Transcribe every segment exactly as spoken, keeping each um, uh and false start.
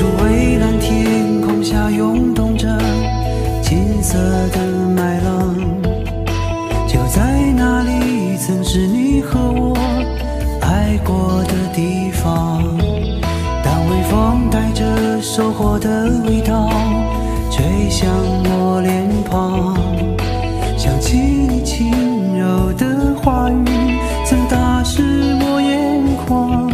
处蔚蓝天空下涌动着金色的麦浪，就在那里曾是你和我爱过的地方。当微风带着收获的味道吹向我脸庞，想起你轻柔的话语曾打湿我眼眶。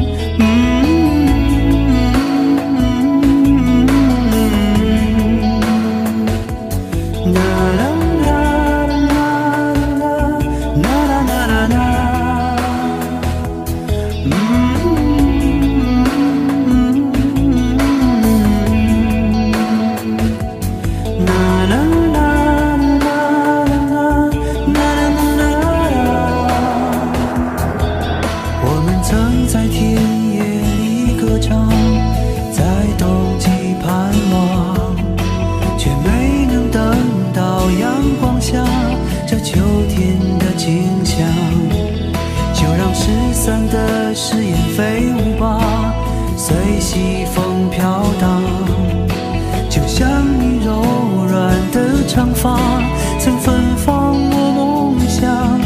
在田野里歌唱，在冬季盼望，却没能等到阳光下这秋天的景象。就让失散的誓言飞舞吧，随西风飘荡。就像你柔软的长发曾芬芳我梦想。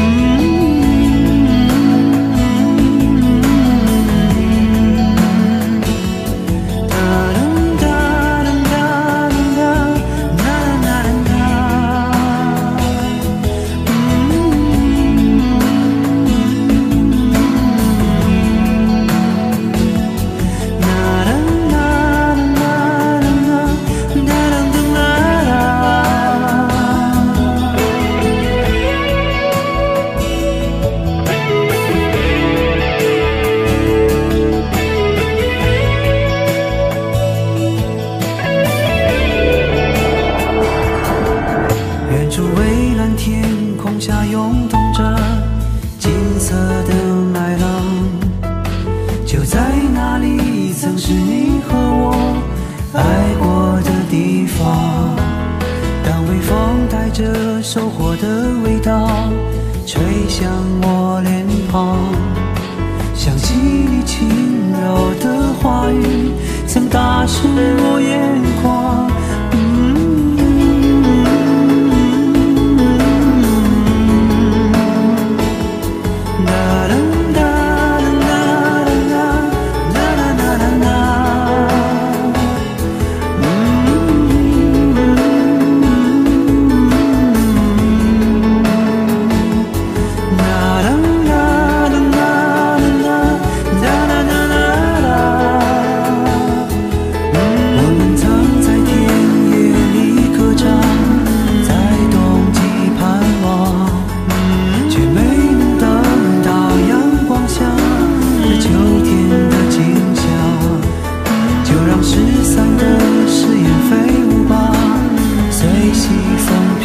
蔚蓝天空下涌动着金色的麦浪，就在那里曾是你和我爱过的地方。当微风带着收获的味道吹向我脸庞，想起你轻柔的话语曾打湿我眼眶。失散的誓言飞舞吧，随西风